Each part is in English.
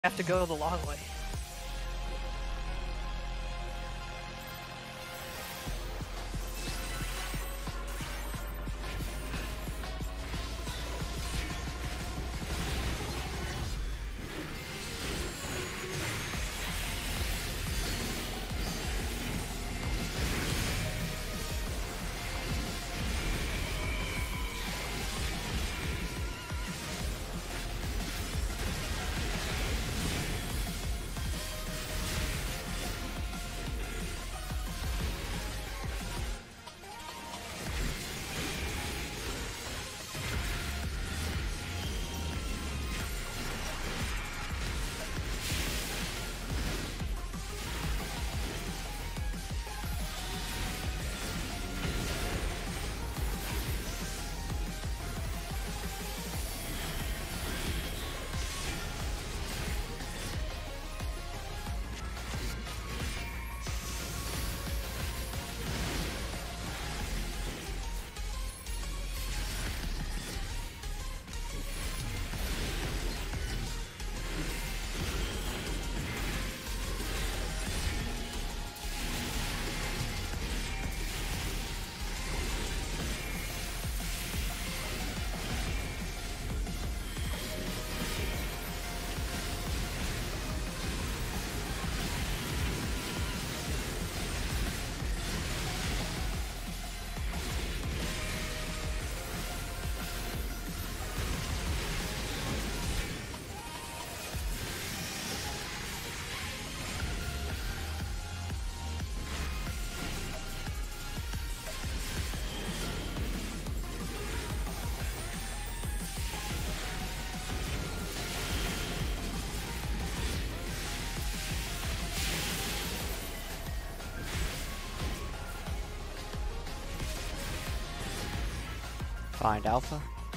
have to go the long way. Find Alpha.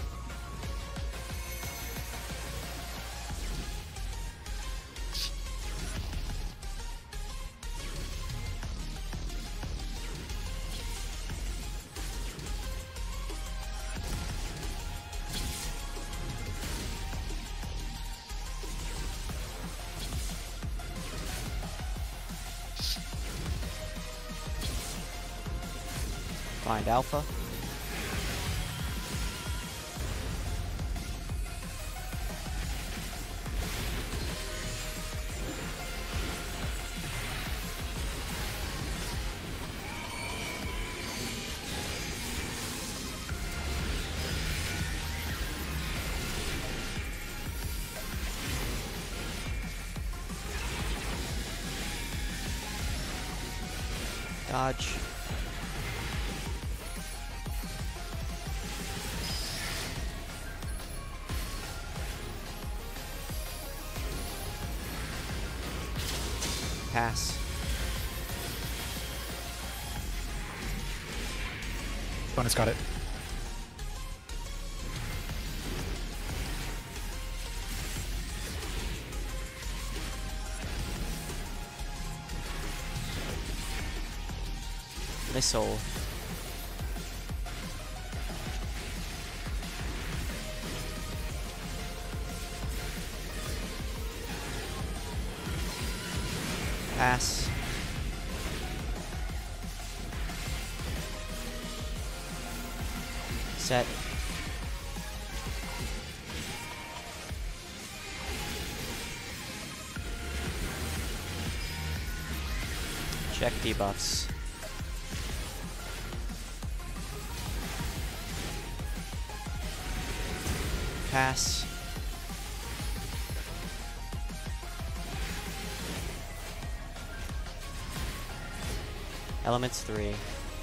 Find Alpha. Dodge. Pass. Bonus got it. Missile. Pass. Set. Check debuffs. Pass. Elements 3.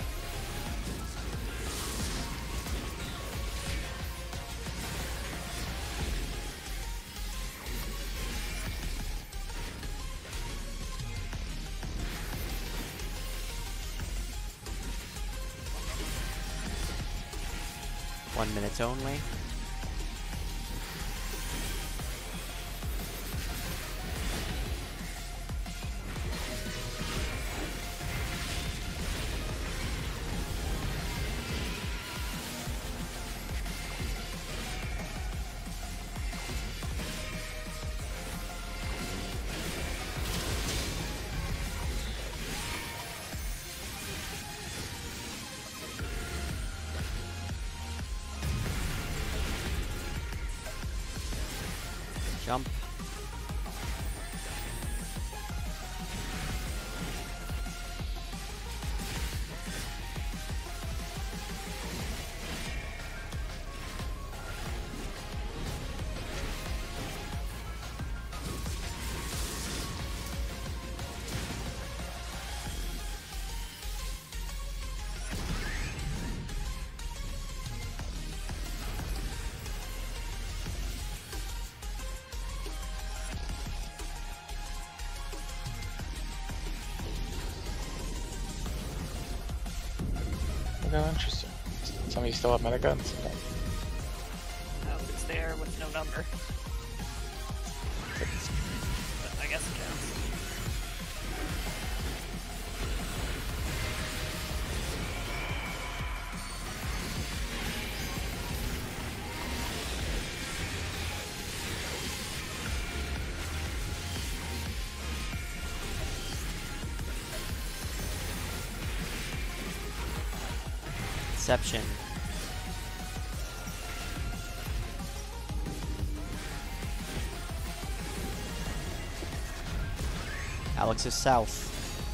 One minute only. go, interesting. Some of you still have meta guns? Okay. No, it's there with no number. But I guess it counts. Deception. Alex is south.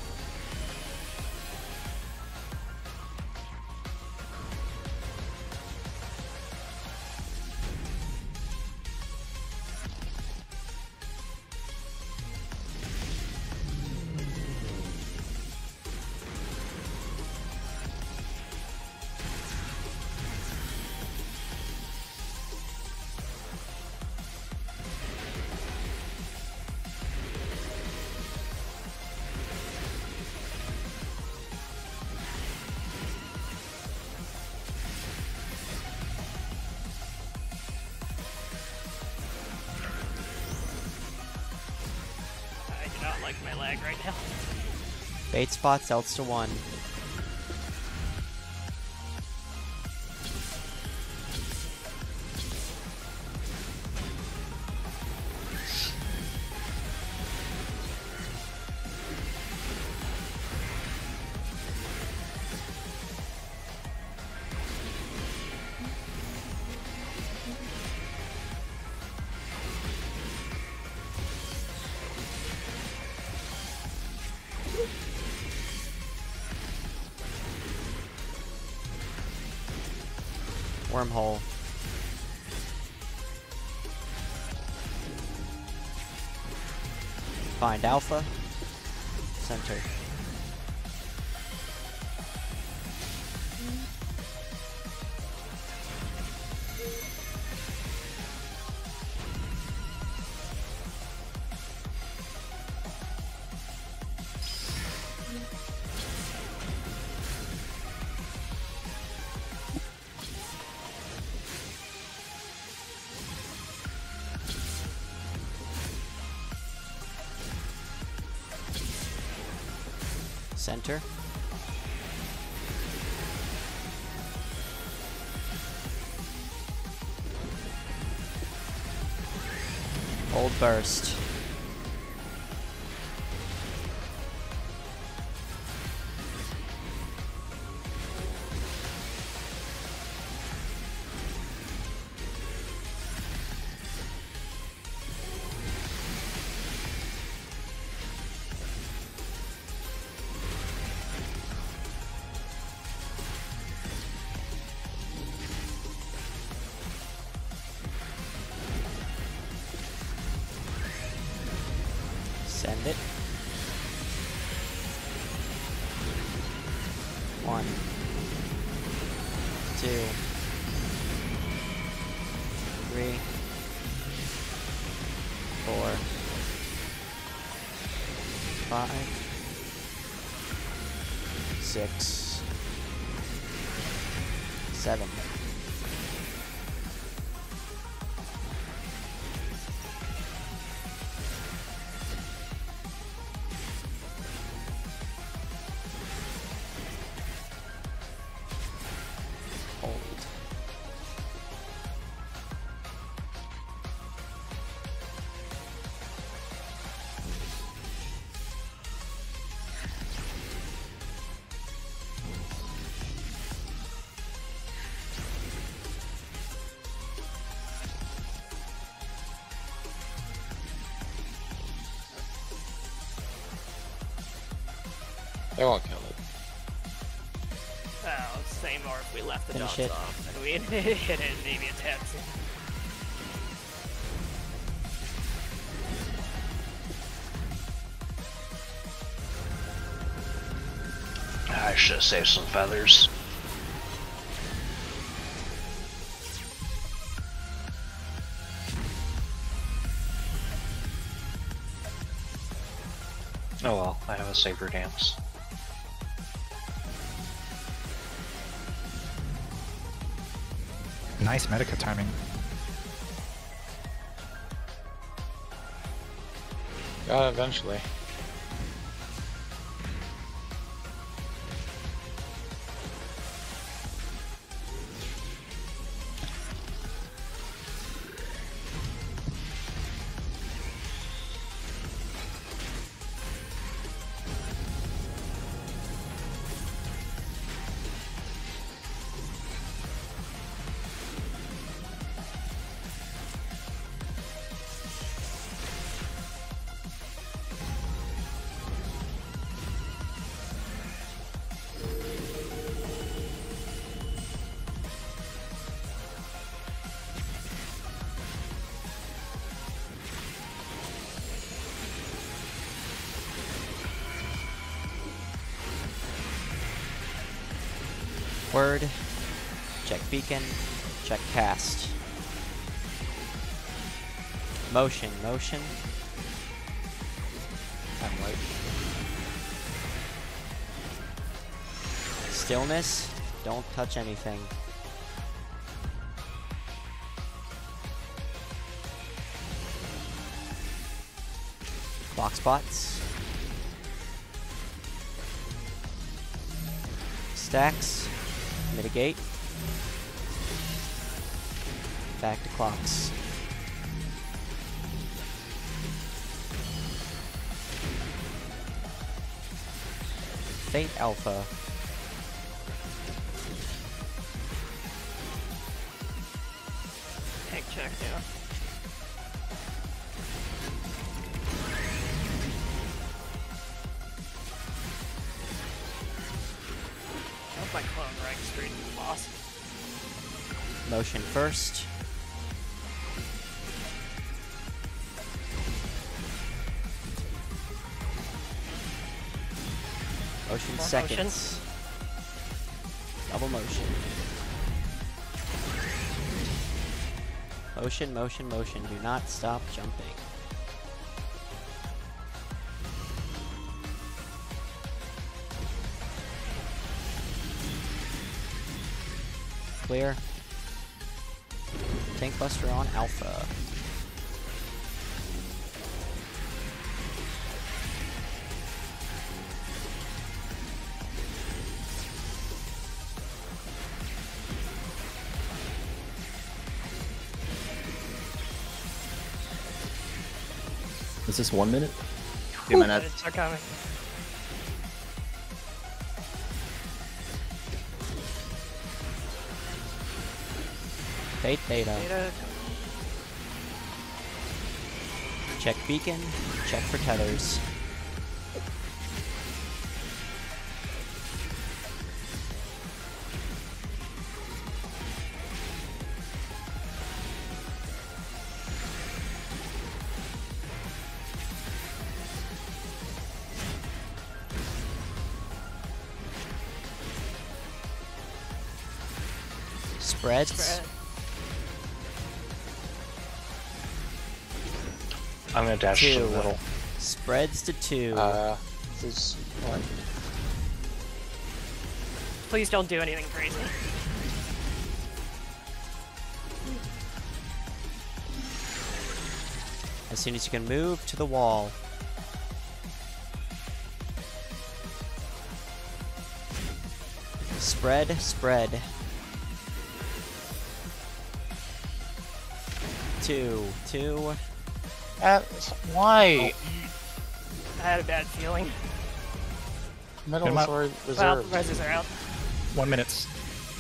Like my lag right now. Bait spots, else to 1. Wormhole. Find Alpha. Center. Center. Old burst. Send it. 1, 2, 3, 4, 5, 6, 7. They won't kill it. Oh, same or if we left the Finish dots it. off and we hit it, maybe a Tetsuya. I should have saved some feathers. Oh well, I have a saber dance. Nice Medica timing. Got it eventually. Word. Check beacon. Check cast. Motion. Motion. I'm late. Stillness. Don't touch anything. Clock spots. Stacks. Mitigate. Back to clocks. Fate Alpha. Tank check, yeah. Hope my clone rank straight to the boss. Motion first. Motion More seconds. Double motion. Motion, motion, motion. Do not stop jumping. Clear. Tank Buster on Alpha. Is this 1 minute? 2 minutes. It's are coming. Fate Theta. Data. Check beacon. Check for tethers. Spreads. Spread. I'm gonna dash to Two. the middle. Spreads to 2. This is one. Please don't do anything crazy. As soon as you can move to the wall. Spread, spread. 2, 2. Why? I had a bad feeling. Metal Come out. Sword Well, Reserve. reses are out. 1 minute.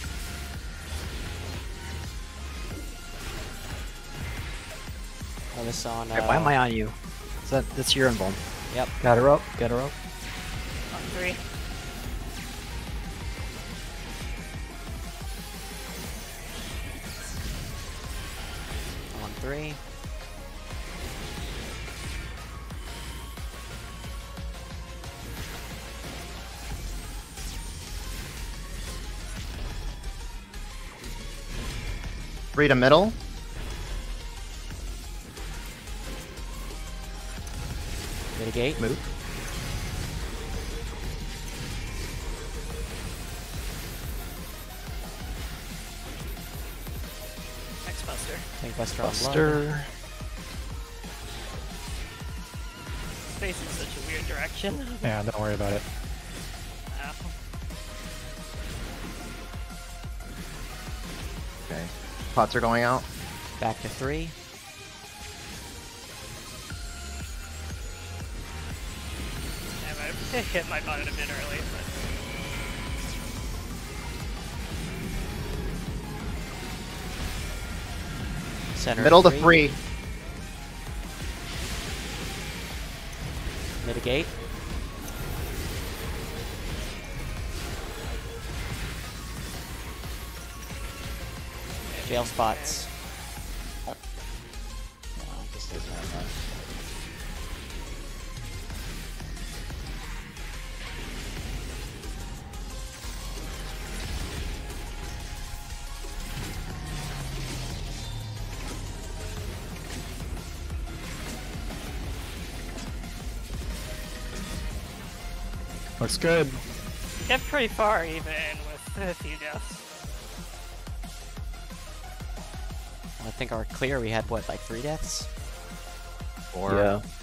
Oh, this on. Why am I on you? That's your emblem. Yep. Got her up. Got her up. On 3. On 3. Three to middle. Mitigate. Move. Buster on blood. Buster. Space in such a weird direction. Yeah, don't worry about it. Ow. Okay. Pots are going out. Back to 3. I hit my button a bit early, but Center Middle to 3. 3. Mitigate. Jail spots. No, this doesn't have that. Looks good. kept pretty far even with a few deaths. I think our clear we had what, like 3 deaths? 4. Yeah.